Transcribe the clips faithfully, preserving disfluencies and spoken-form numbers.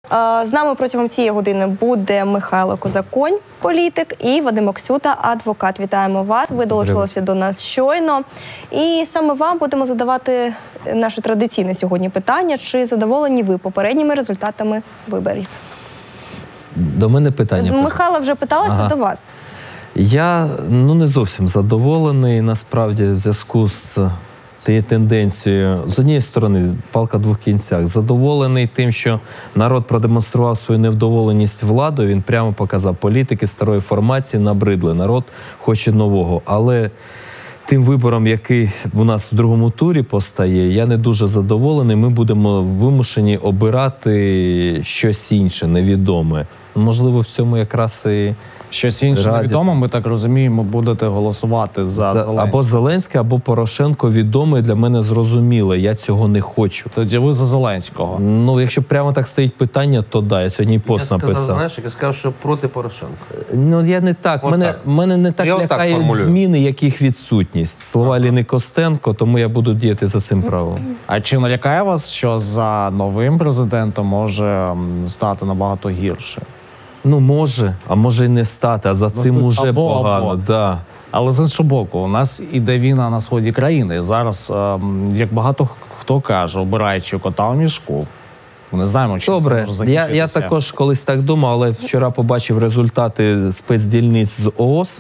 З нами протягом цієї години буде Михайло Козаконь, політик, і Вадим Оксюта, адвокат. Вітаємо вас. Ви долучилися до нас щойно. І саме вам будемо задавати наше традиційне сьогодні питання. Чи задоволені ви попередніми результатами виборів? До мене питання. Михайло вже питалася, ага. До вас. Я ну, не зовсім задоволений, насправді, в зв'язку з тією тенденцією. З однієї сторони, палка в двох кінцях. Задоволений тим, що народ продемонстрував свою невдоволеність владою. Він прямо показав, політики старої формації набридли. Народ хоче нового. Але тим вибором, який у нас в другому турі постає, я не дуже задоволений. Ми будемо вимушені обирати щось інше, невідоме. Можливо, в цьому якраз і щось інше невідомо, ми так розуміємо, будете голосувати за, за Зеленського. Або Зеленський, або Порошенко відомий, для мене зрозуміло. Я цього не хочу. Тоді ви за Зеленського? Ну, якщо прямо так стоїть питання, то да, я сьогодні пост написав. Я сказав, знаєш, я сказав, що проти Порошенка. Ну, я не так. Мене, так. мене не так я лякають так зміни, яких відсутність. Слова ага. Ліни Костенко, тому я буду діяти за цим правом. А чи не лякає вас, що за новим президентом може стати набагато гірше? Ну, може, а може і не стати, а за цим ну, уже або, погано. Або. Да. Але з іншого боку, у нас іде війна на сході країни. Зараз, як багато хто каже, обираючи кота в мішку, ми не знаємо, чи Добре. це може закінчитися. Я, я також колись так думав, але вчора побачив результати спецдільниць з ООС.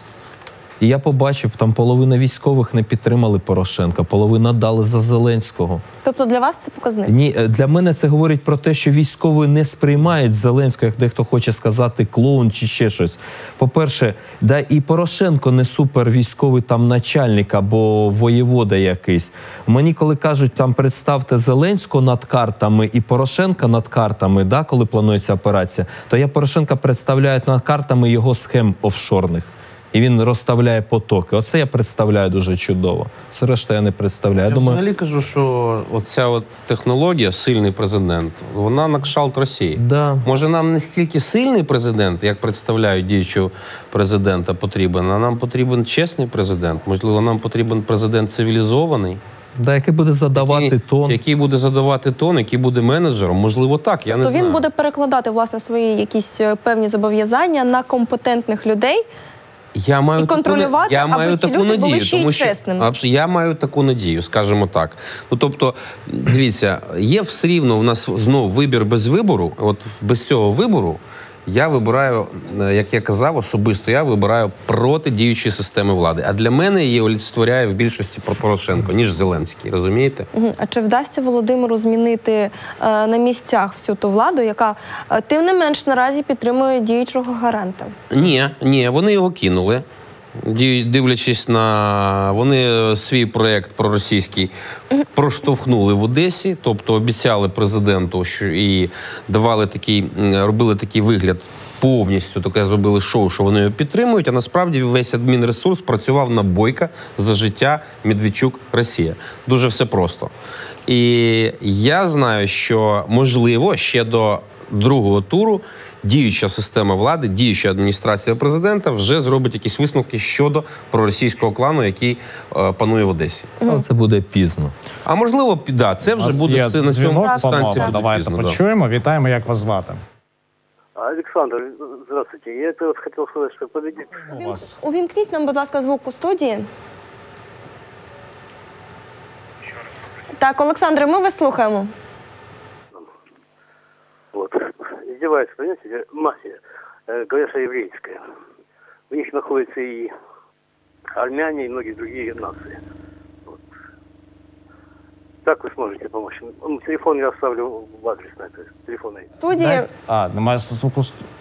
І я побачив, там половина військових не підтримали Порошенка, половина дали за Зеленського. Тобто для вас це показник? Ні, для мене це говорить про те, що військові не сприймають Зеленського, як дехто хоче сказати, клоун чи ще щось. По-перше, да і Порошенко не супер військовий там начальник або воєвода якийсь. Мені коли кажуть, там представте Зеленського над картами і Порошенка над картами, да, коли планується операція, то я Порошенка представляю над картами його схем офшорних. І він розставляє потоки. Оце я представляю дуже чудово. Все решта я не представляю. Я, я думаю... взагалі кажу, що оця от технологія, сильний президент, вона на кшталт Росії. Да. Може, нам не стільки сильний президент, як представляють діючого президента, потрібен, а нам потрібен чесний президент. Можливо, нам потрібен президент цивілізований. Да, який буде задавати який, тон. Який буде задавати тон, який буде менеджером. Можливо, так, я тобто не знаю. То він буде перекладати, власне, свої якісь певні зобов'язання на компетентних людей, Я маю і контролювати, таку, я маю аби ці таку люди надію, були ще й тому що чесними. я маю таку надію, скажімо так. Ну, тобто, дивіться, є все рівно у нас знову вибір без вибору. От без цього вибору я вибираю, як я казав, особисто я вибираю проти діючої системи влади. А для мене її олицетворяє в більшості Порошенко, ніж Зеленський, розумієте? А чи вдасться Володимиру змінити е, на місцях всю ту владу, яка, е, тим не менш, наразі підтримує діючого гаранта? Ні, ні, вони його кинули. Дивлячись на... Вони свій проєкт проросійський проштовхнули в Одесі, тобто обіцяли президенту, що і давали такий, робили такий вигляд повністю, таке зробили шоу, що вони його підтримують, а насправді весь адмінресурс працював на Бойка за життя Медведчук-Росія. Дуже все просто. І я знаю, що, можливо, ще до другого туру діюча система влади, діюча адміністрація президента вже зробить якісь висновки щодо проросійського клану, який е, панує в Одесі. Але це буде пізно. А можливо, да, це вже буде це, на цьому станції буде Давайте пізно. почуємо. Да. Вітаємо, як вас звати? Александр, здравствуйте. Я это хотел сказать, что победит. Увімкніть нам, будь ласка, звук у студії. Так, Олександре, ми вас слухаємо. Вот. Издеваются, понимаете, мафия, э, говорят, что еврейская. В них находятся и армяне, и многие другие нации. Вот. Как вы сможете помочь? Телефон я оставлю в адрес на это. Телефон. Студії. А, немає звуку.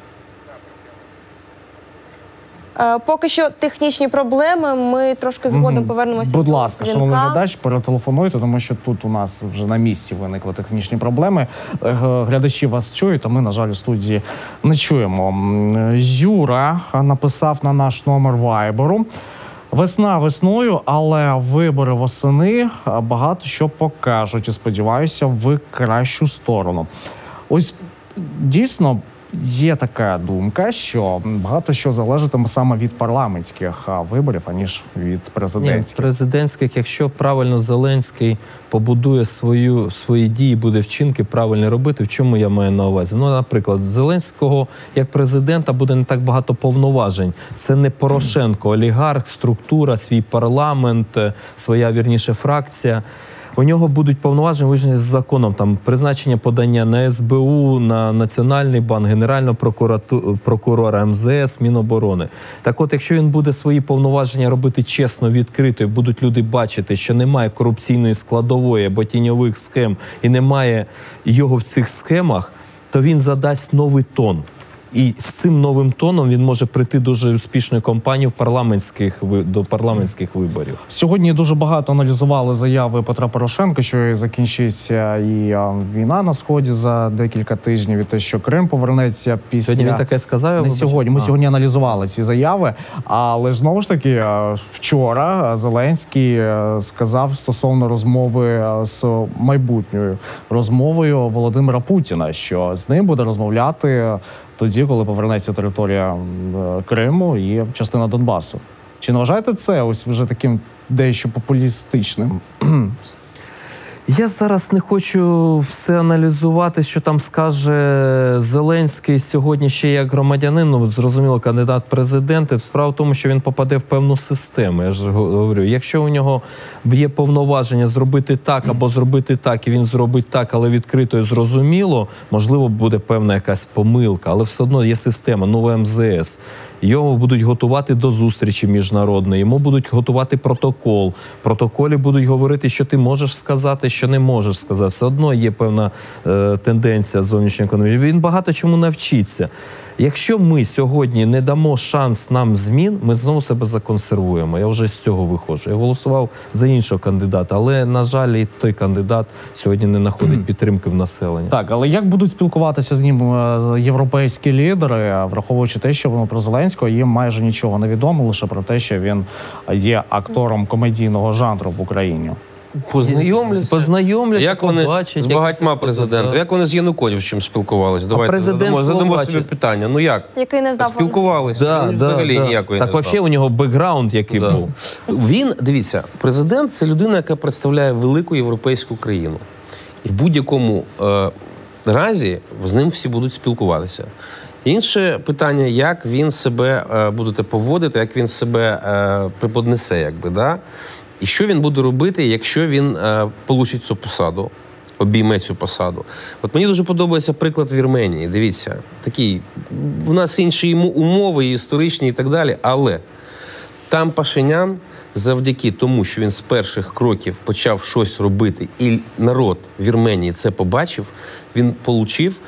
Поки що технічні проблеми, ми трошки згодом mm-hmm. повернемося Будь до ласка, дзвінка. шановний глядач, перетелефонуйте, тому що тут у нас вже на місці виникли технічні проблеми. Глядачі вас чують, а ми, на жаль, у студії не чуємо. Юра написав на наш номер вайберу. Весна весною, але вибори восени багато що покажуть. І сподіваюся, в кращу сторону. Ось дійсно, є така думка, що багато що залежатиме саме від парламентських виборів, аніж від президентських. Ні, президентських, якщо правильно Зеленський побудує свою, свої дії, буде вчинки правильно робити, в чому я маю на увазі? Ну, наприклад, Зеленського як президента буде не так багато повноважень. Це не Порошенко, олігарх, структура, свій парламент, своя, вірніше, фракція. У нього будуть повноваження визначені з законом, там призначення подання на ес бе у, на Національний банк, Генерального прокурора, ем зе ес, Міноборони. Так от, якщо він буде свої повноваження робити чесно, відкрито, і будуть люди бачити, що немає корупційної складової або тіньових схем, і немає його в цих схемах, то він задасть новий тон. І з цим новим тоном він може прийти дуже успішною кампанією в парламентських, до парламентських виборів. Сьогодні дуже багато аналізували заяви Петра Порошенка, що закінчиться і війна на Сході за декілька тижнів, і те, що Крим повернеться після... Сьогодні він таке сказав? Не сьогодні. Ми а. сьогодні аналізували ці заяви, але ж знову ж таки вчора Зеленський сказав стосовно розмови з майбутньою розмовою Володимира Путіна, що з ним буде розмовляти тоді, коли повернеться територія Криму і частина Донбасу. Чи не вважаєте це ось вже таким дещо популістичним? Я зараз не хочу все аналізувати, що там скаже Зеленський сьогодні ще як громадянин, ну, зрозуміло, кандидат в президенти. Справа в тому, що він попаде в певну систему, я ж говорю. Якщо у нього є повноваження зробити так або зробити так, і він зробить так, але відкрито і зрозуміло, можливо, буде певна якась помилка, але все одно є система, нова ем зе ес. Його будуть готувати до зустрічі міжнародної, йому будуть готувати протокол. В протоколі будуть говорити, що ти можеш сказати, що не можеш сказати. Все одно є певна е, тенденція зовнішньої економії. Він багато чому навчиться. Якщо ми сьогодні не дамо шанс нам змін, ми знову себе законсервуємо. Я вже з цього виходжу. Я голосував за іншого кандидата, але, на жаль, і той кандидат сьогодні не знаходить підтримки в населення. Так, але як будуть спілкуватися з ним європейські лідери, враховуючи те, що воно про Зеленського їм майже нічого не відомо, лише про те, що він є актором комедійного жанру в Україні? Познайомляться. Познайомляться, як вони побачать, з багатьма президентами, як вони з Януковичем спілкувалися? Давайте задамо, задамо собі питання. Ну як? Який не здав. Спілкувалися. Да, да, взагалі да. ніякої так, не здав. взагалі у нього бекграунд який да. був. Він, дивіться, президент – це людина, яка представляє велику європейську країну. І в будь-якому е, разі з ним всі будуть спілкуватися. Інше питання, як він себе е, буде поводити, як він себе е, преподнесе, якби, да? І що він буде робити, якщо він е, получить цю посаду, обійме цю посаду. От мені дуже подобається приклад Вірменії. Дивіться, такий, в нас інші умови, історичні і так далі, але там Пашинян, завдяки тому, що він з перших кроків почав щось робити, і народ Вірменії це побачив, він получив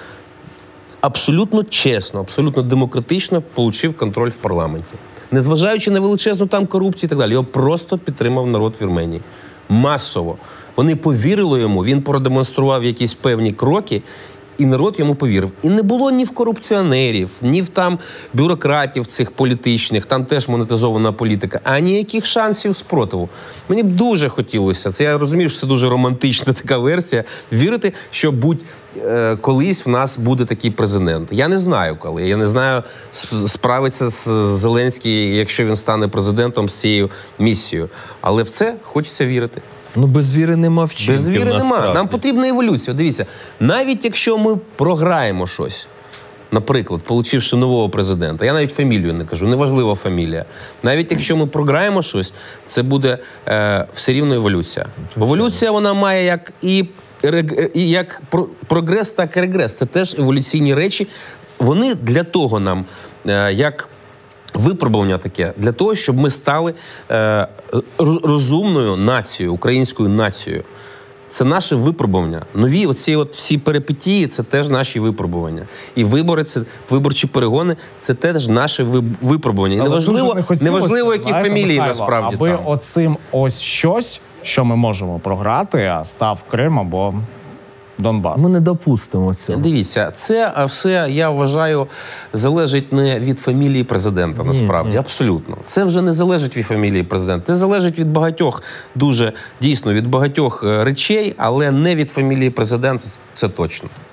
абсолютно чесно, абсолютно демократично получив контроль в парламенті. Незважаючи на величезну там корупцію і так далі, його просто підтримав народ Вірменії. Масово. Вони повірили йому, він продемонстрував якісь певні кроки, і народ йому повірив. І не було ні в корупціонерів, ні в там бюрократів цих політичних, там теж монетизована політика, а ніяких шансів спротиву. Мені б дуже хотілося, це я розумію, що це дуже романтична така версія, вірити, що будь е, колись в нас буде такий президент. Я не знаю коли, я не знаю, справиться з Зеленський, якщо він стане президентом з цією місією. Але в це хочеться вірити. Ну, без віри нема вчинків. Без віри нема. Нам потрібна еволюція. Дивіться, навіть якщо ми програємо щось, наприклад, получивши нового президента, я навіть фамілію не кажу, неважлива фамілія. Навіть якщо ми програємо щось, це буде е, все рівно еволюція. Еволюція, вона має як і, і як прогрес, так і регрес. Це теж еволюційні речі. Вони для того нам, е, як випробування таке, для того, щоб ми стали е, розумною нацією, українською нацією. Це наше випробування. Нові оці от всі перипетії – це теж наші випробування. І вибори, це, виборчі перегони – це теж наше випробування. І неважливо, не неважливо, які знаєте, фамілії Михайло, насправді аби там. оцим ось щось, що ми можемо програти, став Крим або Донбас. Ми не допустимо цього. Дивіться, це все, я вважаю, залежить не від фамілії президента, насправді. Ні, ні. Абсолютно. Це вже не залежить від фамілії президента. Це залежить від багатьох, дуже, дійсно, від багатьох речей, але не від фамілії президента, це точно.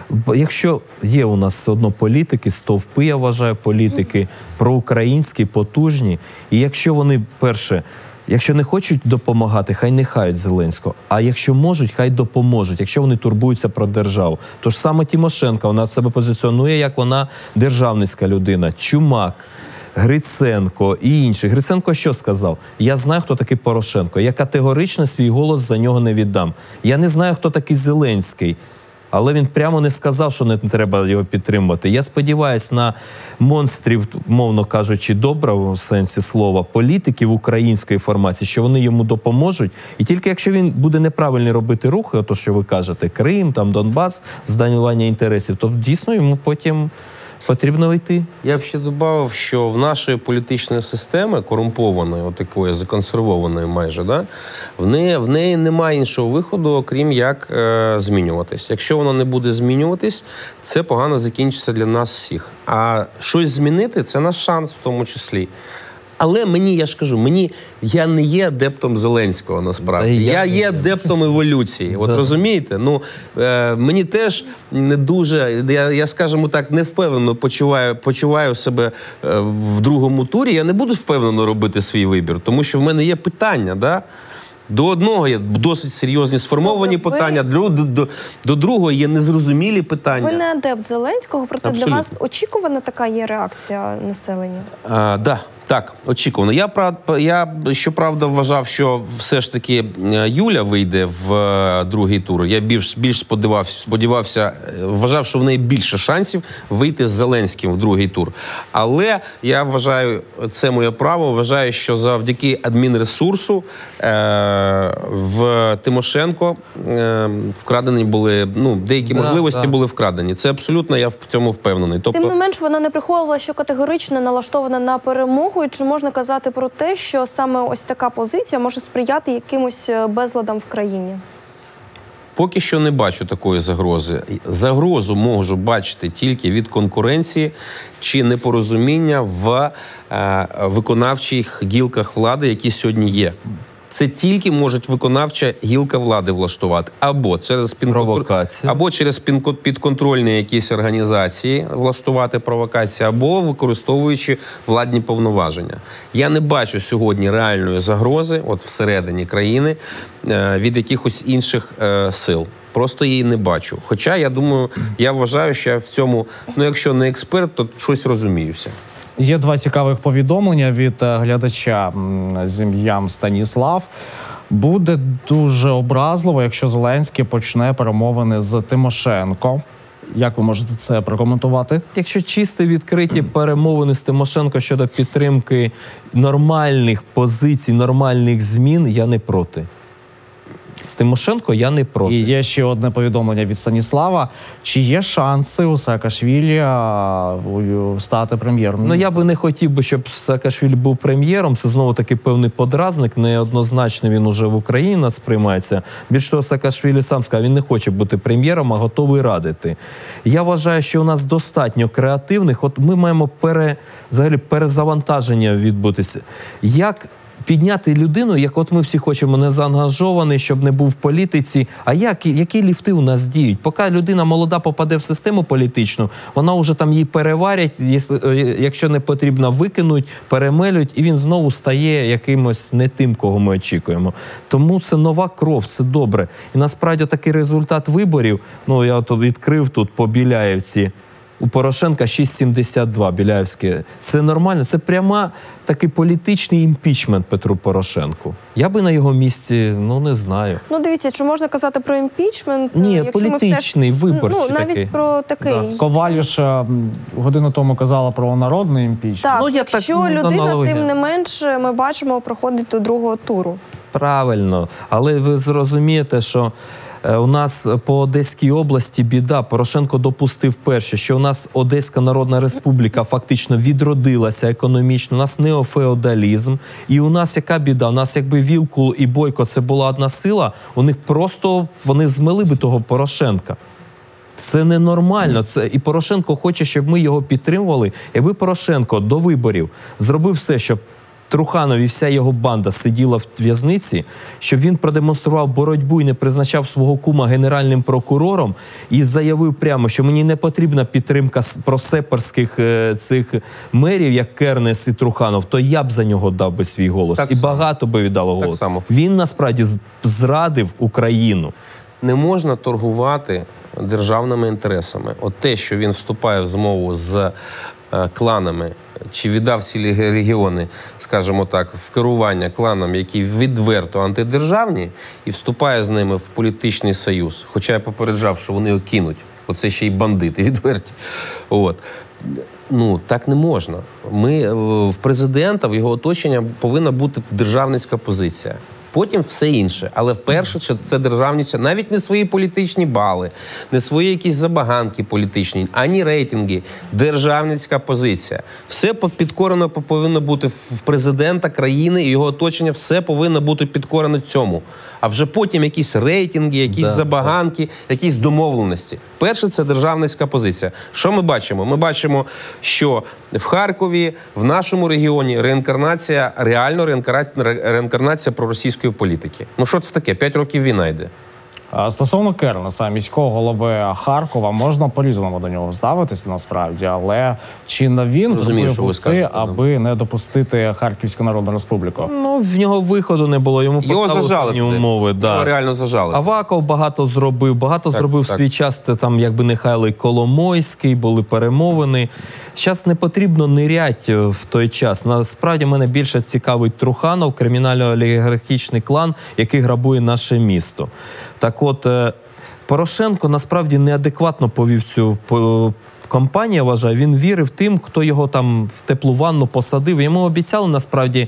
Бо якщо є у нас все одно політики, стовпи, я вважаю, політики проукраїнські, потужні, і якщо вони, перше, якщо не хочуть допомагати, хай не хають Зеленського. А якщо можуть, хай допоможуть, якщо вони турбуються про державу. Тож саме Тимошенко, вона себе позиціонує, як вона державницька людина. Чумак, Гриценко і інші. Гриценко що сказав? Я знаю, хто такий Порошенко. Я категорично свій голос за нього не віддам. Я не знаю, хто такий Зеленський. Але він прямо не сказав, що не треба його підтримувати. Я сподіваюся на монстрів, мовно кажучи, доброго в сенсі слова, політиків української формації, що вони йому допоможуть. І тільки якщо він буде неправильно робити рухи, то що ви кажете, Крим, там Донбас, зданювання інтересів, то дійсно йому потім потрібно йти. Я б ще додав, що в нашої політичної системи, корумпованої, отакої, законсервованої майже, да, в неї, в неї немає іншого виходу, окрім як е, змінюватись. Якщо вона не буде змінюватись, це погано закінчиться для нас всіх. А щось змінити – це наш шанс в тому числі. Але мені, я ж кажу, мені, я не є адептом Зеленського, насправді. Я, я є адептом еволюції. От розумієте? Ну, е, мені теж не дуже, я, я скажімо так, не впевнено почуваю, почуваю себе е, в другому турі. Я не буду впевнено робити свій вибір, тому що в мене є питання, да? До одного є досить серйозні сформовані Добре, питання, ви... до, до, до другого є незрозумілі питання. Ви не адепт Зеленського, проте Абсолютно. для вас очікувана така є реакція населення? А, да. Так, очікувано. Я, я, щоправда, вважав, що все ж таки Юля вийде в другий тур. Я більш, більш сподівався, сподівався, вважав, що в неї більше шансів вийти з Зеленським в другий тур. Але я вважаю, це моє право, вважаю, що завдяки адмінресурсу е, в Тимошенко е, вкрадені були, ну, деякі да, можливості да. були вкрадені. Це абсолютно, я в цьому впевнений. Тобто... Тим не менш, вона не приховувала, що категорично налаштована на перемогу. І чи можна казати про те, що саме ось така позиція може сприяти якимось безладам в країні? Поки що не бачу такої загрози. Загрозу можу бачити тільки від конкуренції чи непорозуміння в е, виконавчих гілках влади, які сьогодні є. Це тільки може виконавча гілка влади влаштувати. Або через, пінконтр... або через підконтрольні якісь організації влаштувати провокації, або використовуючи владні повноваження. Я не бачу сьогодні реальної загрози от всередині країни від якихось інших е, сил. Просто її не бачу. Хоча, я думаю, я вважаю, що я в цьому, ну якщо не експерт, то щось розуміюся. Є два цікавих повідомлення від глядача з ім'ям Станіслав. Буде дуже образливо, якщо Зеленський почне перемовини з Тимошенко. Як ви можете це прокоментувати? Якщо чисто відкриті перемовини з Тимошенко щодо підтримки нормальних позицій, нормальних змін, я не проти. З Тимошенко я не проти. І є ще одне повідомлення від Станіслава. Чи є шанси у Саакашвілі стати прем'єр-міністром? Ну, я би не хотів би, щоб Саакашвілі був прем'єром. Це знову-таки певний подразник. Неоднозначно він уже в Україні нас сприймається. Більш того, Саакашвілі сам сказав, він не хоче бути прем'єром, а готовий радити. Я вважаю, що у нас достатньо креативних. От ми маємо пере, взагалі, перезавантаження відбутися. Як підняти людину, як от ми всі хочемо, не заангажований, щоб не був в політиці. А як, які ліфти у нас діють? Поки людина молода попаде в систему політичну, вона вже там її переварять, якщо не потрібно, викинуть, перемелють, і він знову стає якимось не тим, кого ми очікуємо. Тому це нова кров, це добре. І насправді такий результат виборів, ну я от відкрив тут по Біляєвці, у Порошенка шість сімдесят два, Біляєвське. Це нормально, це пряма такий політичний імпічмент Петру Порошенку. Я би на його місці, ну не знаю. Ну дивіться, чи можна казати про імпічмент? Ні, якщо політичний, ми все ж... виборчий Ну, навіть такий. про такий. Да. Коваліш годину тому казала про народний імпічмент. Так, Ну, я якщо так, ну, людина, аналогія. тим не менш, ми бачимо, проходить до другого туру. Правильно. Але ви зрозумієте, що у нас по Одеській області біда. Порошенко допустив перше, що у нас Одеська Народна Республіка фактично відродилася економічно, у нас неофеодалізм. І у нас яка біда? У нас якби Вілкул і Бойко це була одна сила, у них просто, вони змели би того Порошенка. Це ненормально. Це, і Порошенко хоче, щоб ми його підтримували. Якби Порошенко до виборів зробив все, щоб Труханов і вся його банда сиділа в в'язниці, щоб він продемонстрував боротьбу і не призначав свого кума генеральним прокурором і заявив прямо, що мені не потрібна підтримка с- просепарських е, цих мерів, як Кернес і Труханов, то я б за нього дав би свій голос. Так і само. багато би віддало голос. само. Він насправді з- зрадив Україну. Не можна торгувати державними інтересами. От те, що він вступає в змову з е, кланами, чи віддав цілі регіони, скажімо так, в керування кланам, які відверто антидержавні, і вступає з ними в політичний союз. Хоча я попереджав, що вони його кинуть. Оце ще й бандити відверті. От. Ну, так не можна. Ми, е, в президента, в його оточення повинна бути державницька позиція. Потім все інше. Але вперше це- це державниця, навіть не свої політичні бали, не свої якісь забаганки політичні, ані рейтинги. Державницька позиція. Все по- підкорено по- повинно бути в президента країни і його оточення, все повинно бути підкорено цьому. А вже потім якісь рейтинги, якісь Да, забаганки, якісь домовленості. Перше, це державницька позиція. Що ми бачимо? Ми бачимо, що в Харкові, в нашому регіоні реінкарнація, реально реінкарнація, реінкарнація проросійської політики. Ну що це таке? П'ять років війна йде. А Стосовно Кернеса, міського голови Харкова, можна по-різному до нього ставитися насправді, але чи не він Розумію, що ви зробив скажете, все, ну. аби не допустити Харківську Народну Республіку? Ну, в нього виходу не було, йому Його поставили зажали певні туди. умови. Да. Його реально зажали. Аваков багато зробив, багато Так, зробив так. в свій час, те там якби Михайло Коломойський, були перемовини. Зараз не потрібно нирять е, в той час. Насправді мене більше цікавить Труханов, кримінально-олігархічний клан, який грабує наше місто. Так от, е, Порошенко насправді неадекватно повів цю по- кампанію, я вважаю. Він вірив тим, хто його там в теплу ванну посадив. Йому обіцяли насправді,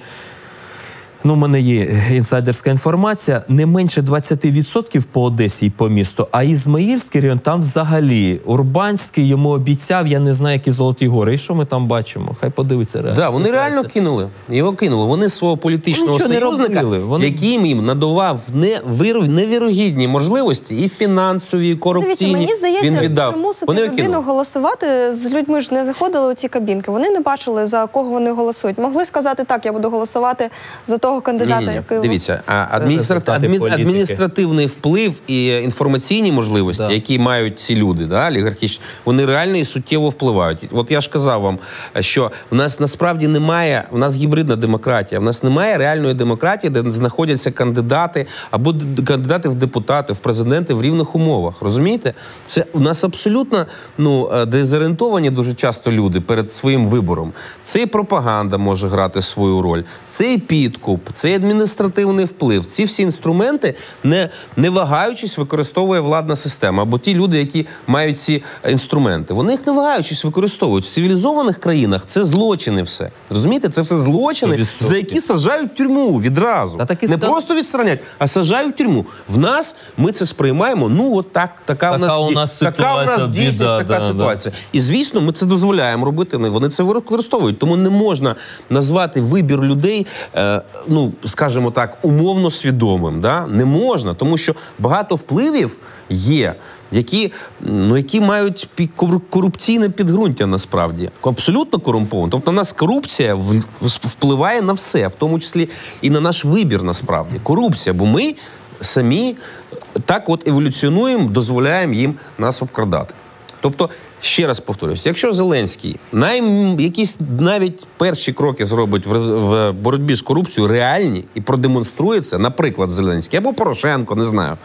ну, в мене є інсайдерська інформація, не менше двадцять відсотків по Одесі і по місту, а Ізмаїльський район там взагалі. Урбанський йому обіцяв, я не знаю, які Золоті гори. І що ми там бачимо? Хай подивиться реально. Да, вони реально кинули. Його кинули. Вони свого політичного Нічого не союзника, робили. Вони- яким їм надавав невир... невірогідні можливості, і фінансові, і корупційні. Дивіться, мені здається, він віддав. примусити Вони його людину кинули. голосувати, з людьми ж не заходили у ці кабінки. Вони не бачили, за кого вони голосують. Могли сказати, так, я буду голосувати за того кандидата, Ні-ні-ні. який... Дивіться, а Це адміністра... результати адмін... політики. адміністративний вплив і інформаційні можливості, Да. які мають ці люди, да, олігархічні, вони реально і суттєво впливають. От я ж казав вам, що в нас насправді немає, в нас гібридна демократія, в нас немає реальної демократії, де знаходяться кандидати або д- кандидати в депутати, в президенти в рівних умовах. Розумієте? Це у нас абсолютно ну, е, дезорієнтовані дуже часто люди перед своїм вибором. Це і пропаганда може грати свою роль, це і підкуп, це і адміністративний вплив. Ці всі інструменти, не, не вагаючись, використовує владна система. Або ті люди, які мають ці інструменти. Вони їх не вагаючись використовують. В цивілізованих країнах це злочини все. Розумієте? Це все злочини, сто відсотків. за які саджають в тюрму відразу. Та таки не ста- просто відстранять, а саджають в тюрму. В нас ми це сприймаємо, ну от так, така, Така у нас, у ді- нас така у нас ситуація, дійсність, біда, така да, ситуація. І звісно, ми це дозволяємо робити, вони це використовують. Тому не можна назвати вибір людей, е, ну, скажімо так, умовно свідомим. Да? Не можна, тому що багато впливів є, які, ну, які мають пі- кору- корупційне підґрунтя насправді. Абсолютно корумповано. Тобто, у нас корупція в- впливає на все, в тому числі і на наш вибір насправді. Корупція, бо ми самі так от еволюціонуємо, дозволяємо їм нас обкрадати. Тобто, ще раз повторюсь, якщо Зеленський най, якісь навіть перші кроки зробить в, роз- в боротьбі з корупцією реальні і продемонструє це, наприклад, Зеленський або Порошенко, не знаю,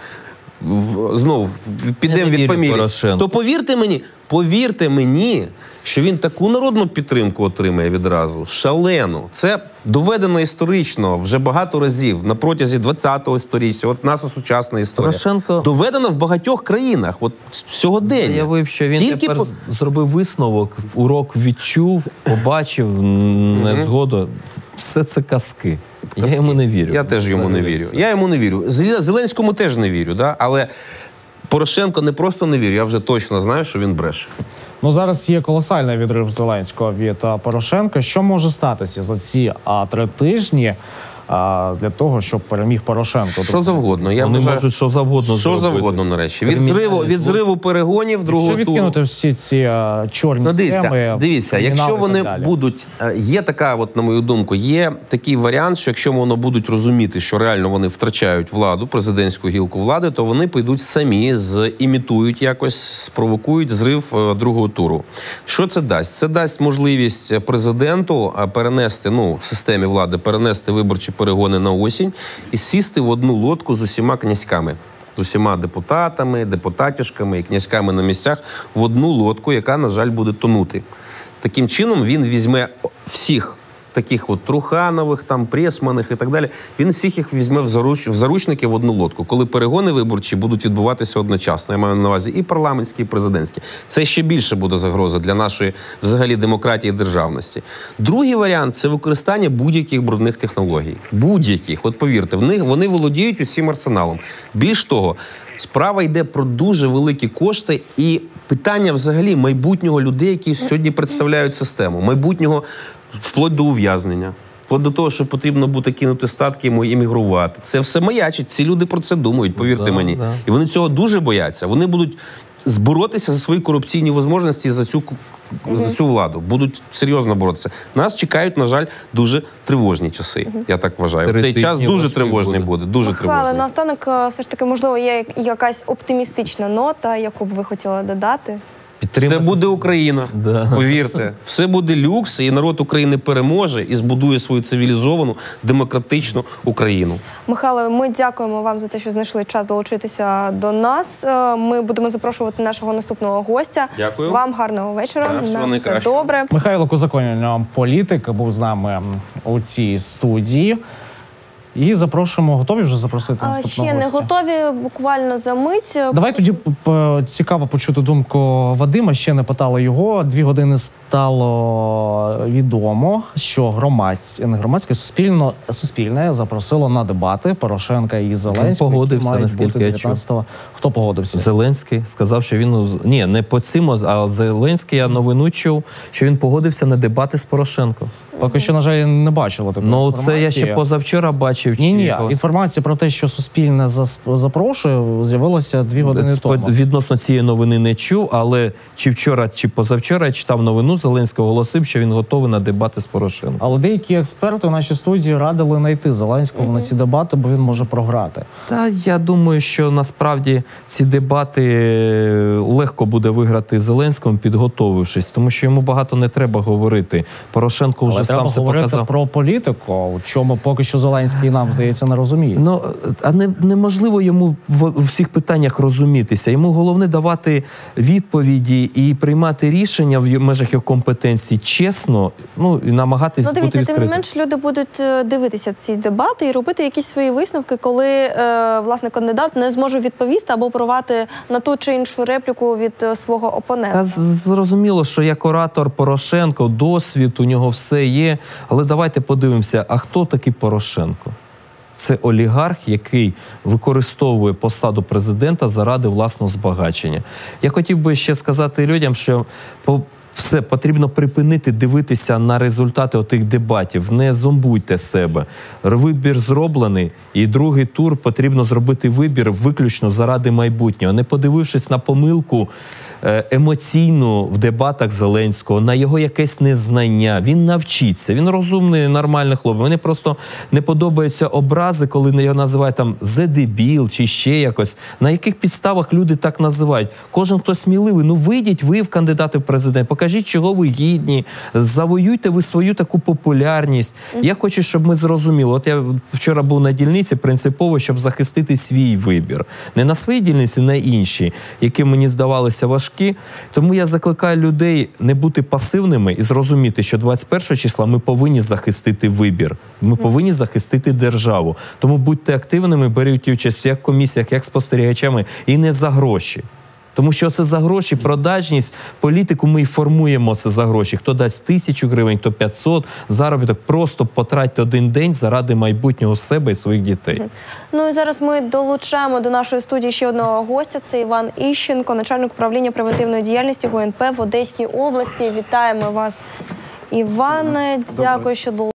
в- знову підемо Я не від вірю фамілії, Порошенку. то повірте мені, повірте мені, що він таку народну підтримку отримає відразу, шалену. Це доведено історично вже багато разів на протязі ХХ сторіччя. От наша сучасна історія. Порошенко- Доведено в багатьох країнах. От сьогодення. Заявив, що він Тільки тепер по- зробив висновок, урок відчув, побачив, м, незгоду. Все це казки. Я йому не вірю. Я теж йому не Взагалі вірю. все. Я йому не вірю. Зеле- Зеленському теж не вірю, да? Але Порошенко не просто не вірю, я вже точно знаю, що він бреше. Ну, зараз є колосальний відрив Зеленського від а, Порошенка. Що може статися за ці а, три тижні? а, для того, щоб переміг Порошенко. Що завгодно. Я Вони вважаю, можуть що завгодно що зробити. завгодно, нарешті. Від Кримінальний зриву, від злочин. зриву перегонів другого Якщо туру. відкинути всі ці а, чорні Ну, дивіться, схеми, дивіться, кримінал якщо і вони так далі. будуть, е, є така, от на мою думку, є такий варіант, що якщо вони будуть розуміти, що реально вони втрачають владу, президентську гілку влади, то вони підуть самі, зімітують якось, спровокують зрив е, другого туру. Що це дасть? Це дасть можливість президенту е, перенести, ну, в системі влади, перенести виборчі перегони на осінь і сісти в одну лодку з усіма князьками. З усіма депутатами, депутатішками і князьками на місцях в одну лодку, яка, на жаль, буде тонути. Таким чином він візьме всіх таких от Труханових, там, Пресманих і так далі, він всіх їх візьме в, заруч... в заручники в одну лодку, коли перегони виборчі будуть відбуватися одночасно. Я маю на увазі і парламентські, і президентські. Це ще більше буде загроза для нашої, взагалі, демократії і державності. Другий варіант – це використання будь-яких брудних технологій. Будь-яких. От повірте, в них, вони володіють усім арсеналом. Більш того, справа йде про дуже великі кошти і питання, взагалі, майбутнього людей, які сьогодні представляють систему. Майбутнього вплоть до ув'язнення, вплоть до того, що потрібно буде кинути статки і емігрувати. Це все маячить. Ці люди про це думають, повірте Да, мені. да. І вони цього дуже бояться. Вони будуть зборотися за свої корупційні можливості за цю, за цю владу. Будуть серйозно боротися. Нас чекають, на жаль, дуже тривожні часи. Я так вважаю. В цей Критичні, час дуже важкі тривожний буде. буде. Дуже Михайло, тривожний. наостанок, е, все ж таки, можливо, є якась оптимістична нота, яку б ви хотіли додати? Все буде Україна, Да. повірте. Все буде люкс, і народ України переможе і збудує свою цивілізовану, демократичну Україну. Михайло, ми дякуємо вам за те, що знайшли час долучитися до нас. Е, Ми будемо запрошувати нашого наступного гостя. Дякую. Вам гарного вечора. Так, всього На все найкращого. добре. Михайло Козаконін, політик, був з нами у цій студії. І запрошуємо, готові вже запросити А, наступного ще не гостя? готові, буквально за мить. Давай тоді п- цікаво почути думку Вадима. Ще не питали його. Дві години стало відомо, що громадське, не громадське, суспільно, суспільне запросило на дебати Порошенка і Зеленського. погодився, які мають наскільки бути я чув. дев'ятнадцятого. Хто погодився? Зеленський сказав, що він... Ні, не по цим, а Зеленський, я новину чув, що він погодився на дебати з Порошенком. Поки що, на жаль, не бачила такої Ну, інформації. це я ще позавчора бачив. Ні, ні, чи- інформація про те, що суспільне зас- запрошує, з'явилася дві години По- тому. Відносно цієї новини не чув, але чи вчора, чи позавчора я читав новину, Зеленський оголосив, що він готовий на дебати з Порошенком. Але деякі експерти в нашій студії радили знайти Зеленського на ці дебати, бо він може програти. Та я думаю, що насправді ці дебати легко буде виграти Зеленському, підготовившись, тому що йому багато не треба говорити. Порошенко вже Але сам треба це говорити показав. про політику, у чому поки що Зеленський нам, здається, не розуміє. Ну, а не, неможливо йому в, в всіх питаннях розумітися. Йому головне давати відповіді і приймати рішення в межах його компетенції чесно, ну, і намагатись Ну, бути дивіться, тим відкритим. не менш, люди будуть е, дивитися ці дебати і робити якісь свої висновки, коли е, власне кандидат не зможе відповісти або порвати на ту чи іншу репліку від е, свого опонента. Та з- зрозуміло, що як оратор Порошенко, досвід, у нього все є. Але давайте подивимося, а хто такий Порошенко? Це олігарх, який використовує посаду президента заради власного збагачення. Я хотів би ще сказати людям, що по все, потрібно припинити дивитися на результати отих дебатів. Не зомбуйте себе. Вибір зроблений, і другий тур потрібно зробити вибір виключно заради майбутнього. Не подивившись на помилку е, емоційну в дебатах Зеленського, на його якесь незнання. Він навчиться. Він розумний, нормальний хлопець. Мені просто не подобаються образи, коли його називають там «зедебіл» чи ще якось. На яких підставах люди так називають? Кожен, хто сміливий, ну вийдіть ви в кандидати в президент, покажіть, чого ви гідні, завоюйте ви свою таку популярність. Я хочу, щоб ми зрозуміли. От я вчора був на дільниці принципово, щоб захистити свій вибір. Не на своїй дільниці, на іншій, які мені здавалися важкі. Тому я закликаю людей не бути пасивними і зрозуміти, що двадцять першого числа ми повинні захистити вибір. Ми повинні захистити державу. Тому будьте активними, беріть участь як в комісіях, як спостерігачами, і не за гроші. Тому що це за гроші, продажність, політику ми і формуємо це за гроші. Хто дасть тисячу гривень, хто п'ятсот, заробіток. Просто потратьте один день заради майбутнього себе і своїх дітей. Ну і зараз ми долучаємо до нашої студії ще одного гостя. Це Іван Іщенко, начальник управління превентивної діяльності ГУНП в Одеській області. Вітаємо вас, Іване. Дякую, що долучилися.